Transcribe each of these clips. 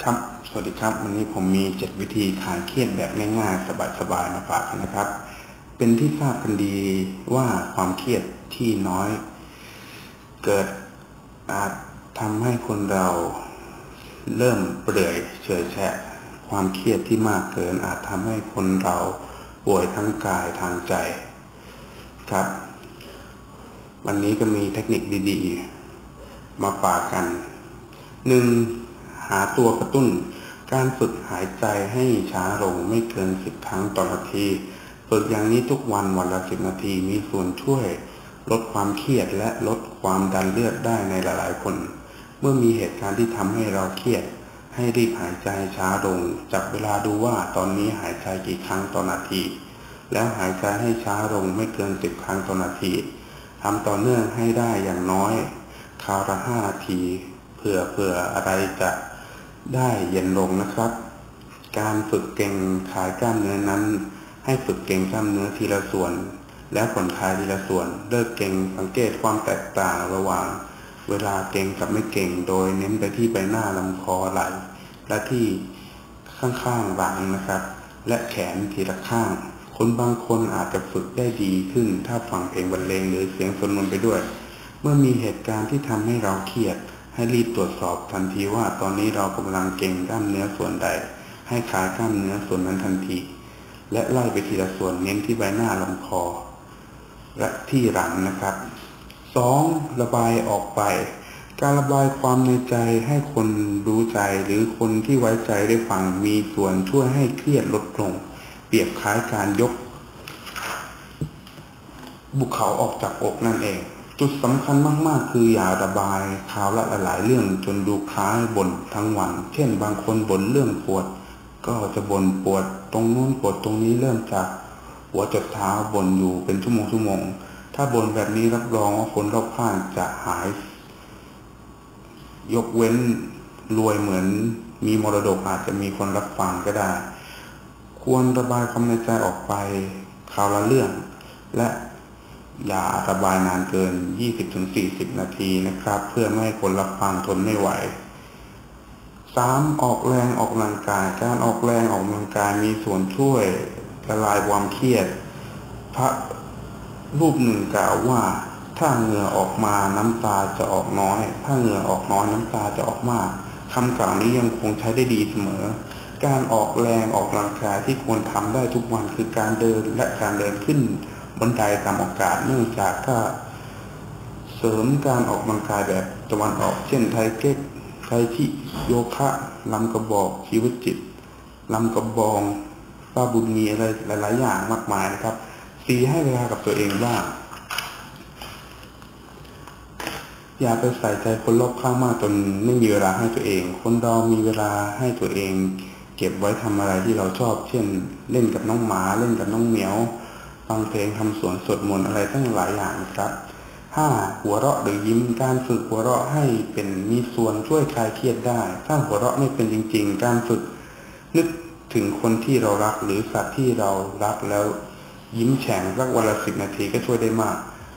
ครับสวัสดีครับวันนี้ผมมี7วิธีคลายเครียดแบบง่ายๆสบายๆมาฝากกันนะครับเป็นที่ทราบกันดีว่าความเครียดที่น้อยเกิดอาจทำให้คนเราเริ่มเปื่อยเฉอยแฉะความเครียดที่มากเกินอาจทำให้คนเราป่วยทั้งกายทางใจครับวันนี้ก็มีเทคนิคดีๆมาฝากกัน 1. หาตัวกระตุ้นการฝึกหายใจให้ช้าลงไม่เกิน10 ครั้งต่อนาทีฝึกอย่างนี้ทุกวันละ10 นาทีมีส่วนช่วยลดความเครียดและลดความดันเลือดได้ในหลายๆคนเมื่อมีเหตุการณ์ที่ทำให้เราเครียดให้รีบหายใจช้าลงจับเวลาดูว่าตอนนี้หายใจกี่ครั้งต่อนาทีแล้วหายใจให้ช้าลงไม่เกิน10 ครั้งต่อนาทีทำต่อเนื่องให้ได้อย่างน้อยคราวละ5 นาทีเผื่ออะไรจะได้เย็นลงนะครับการฝึกเก่งคลายกล้ามเนื้อนั้นให้ฝึกเก่งกล้ามเนื้อทีละส่วนแล้วผ่อนคลายทีละส่วนเลิกเก่งสังเกตความแตกต่างระหว่างเวลาเก่งกับไม่เก่งโดยเน้นไปที่ใบหน้าลำคอไหล่และที่ข้างๆหลังนะครับและแขนทีละข้างคนบางคนอาจจะฝึกได้ดีขึ้นถ้าฟังเพลงบรรเลงหรือเสียงสวดมนต์ไปด้วยเมื่อมีเหตุการณ์ที่ทำให้เราเครียดให้รีบตรวจสอบทันทีว่าตอนนี้เรากำลังเก่งกล้ามเนื้อส่วนใดให้คลายกล้ามเนื้อส่วนนั้นทันทีและไล่ไปทีละส่วนเน้นที่ใบหน้าลำคอและที่หลังนะครับ 2. ระบายออกไปการระบายความในใจให้คนรู้ใจหรือคนที่ไว้ใจได้ฟังมีส่วนช่วยให้เครียดลดลงเปรียบคล้ายการยกภูเขาออกจากอกนั่นเองจุดสำคัญมากๆคืออย่าระบายคราวละหลายเรื่องจนดูคล้ายบ่นทั้งวันเช่นบางคนบ่นเรื่องปวดก็จะบ่นปวดตรงนู้นปวดตรงนี้เริ่มจากหัวจดเท้าบ่นอยู่เป็นชั่วโมงถ้าบ่นแบบนี้รับรองว่าคนรอบข้างจะหายยกเว้นรวยเหมือนมีมรดกอาจจะมีคนรับฟังก็ได้ควรระบายความในใจออกไปคราวละเรื่องและอย่าระบายนานเกิน 20-40 นาทีนะครับเพื่อไม่ให้คนรับฟังทนไม่ไหว 3. ออกแรงออกกำลังกายการออกแรงออกกำลังกายมีส่วนช่วยละลายความเครียดพระรูปหนึ่งกล่าวว่าถ้าเหงื่อออกมาน้ำตาจะออกน้อยถ้าเหงื่อออกน้อยน้ำตาจะออกมากคำกล่าวนี้ยังคงใช้ได้ดีเสมอการออกแรงออกกำลังกายที่ควรทำได้ทุกวันคือการเดินและการเดินขึ้นบันไดตามโอกาสเนื่องจากถ้าเสริมการออกกำลังกายแบบตะวันออกเช่นไทเก๊กไทชิโยคะลำกระบอกชีวิตจิตลำกระบองป้าบุญมีอะไรหลายๆอย่างมากมายนะครับ4. ให้เวลากับตัวเองบ้างอย่าไปใส่ใจคนรอบข้างมากจนไม่มีเวลาให้ตัวเองคนเรามีเวลาให้ตัวเองเก็บไว้ทำอะไรที่เราชอบเช่นเล่นกับน้องหมาเล่นกับน้องเหมียวฟังเพลงทำสวนสวดมนต์อะไรตั้งหลายอย่างนะครับ 5. หัวเราะหรือยิ้มการฝึกหัวเราะให้เป็นมีส่วนช่วยคลายเครียดได้ถ้าหัวเราะไม่เป็นจริงๆการฝึกนึกถึงคนที่เรารักหรือสัตว์ที่เรารักแล้วยิ้มแฉ่งสักวันละ10 นาทีก็ช่วยได้มาก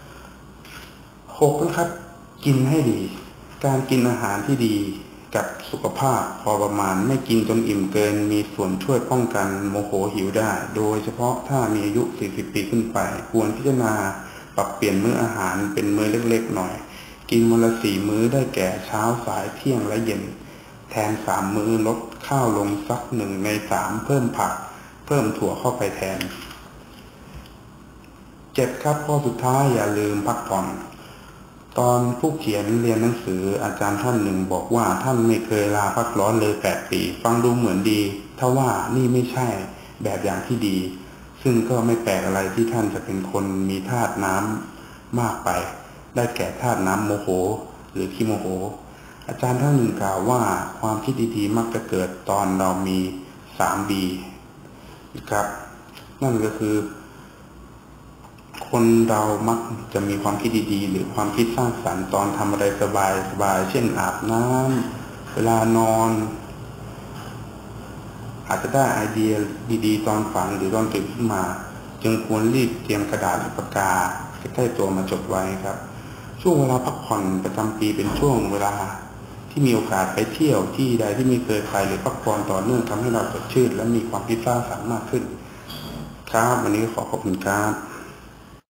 6. นะครับกินให้ดีการกินอาหารที่ดีกับสุขภาพพอประมาณไม่กินจนอิ่มเกินมีส่วนช่วยป้องกันโมโหหิวได้โดยเฉพาะถ้ามีอายุ40 ปีขึ้นไปควรพิจารณาปรับเปลี่ยนมื้ออาหารเป็นมื้อเล็กๆหน่อยกินวันละ4 มื้อได้แก่เช้าสายเที่ยงและเย็นแทน3 มื้อลดข้าวลงสัก1 ใน 3เพิ่มผักเพิ่มถั่วเข้าไปแทน 7. ครับข้อสุดท้ายอย่าลืมพักผ่อนตอนผู้เขียนเรียนหนังสืออาจารย์ท่านหนึ่งบอกว่าท่านไม่เคยลาพักร้อนเลย8 ปีฟังดูเหมือนดีถ้าว่านี่ไม่ใช่แบบอย่างที่ดีซึ่งก็ไม่แปลกอะไรที่ท่านจะเป็นคนมีธาตุน้ำมากไปได้แก่ธาตุน้ำโมโหหรือขี้โมโหอาจารย์ท่านหนึ่งกล่าวว่าความคิดดีๆมักจะเกิดตอนเรามี 3B นะครับนั่นก็คือคนเรามักจะมีความคิดดีๆหรือความคิดสร้างสรรค์ตอนทำอะไรสบายๆเช่นอาบน้ำเวลานอนอาจจะได้ไอเดียดีๆตอนฝันหรือตอนตื่นขึ้นมาจึงควรรีบเตรียมกระดาษปากกาใกล้ๆตัวมาจดไว้ครับช่วงเวลาพักผ่อนประจำปีเป็นช่วงเวลาที่ที่มีโอกาสไปเที่ยวที่ใดที่ไม่เคยไปหรือพักผ่อนต่อเนื่องทำให้เราสดชื่นและมีความคิดสร้างสรรค์มากขึ้นครับวันนี้ขอขอบคุณครับ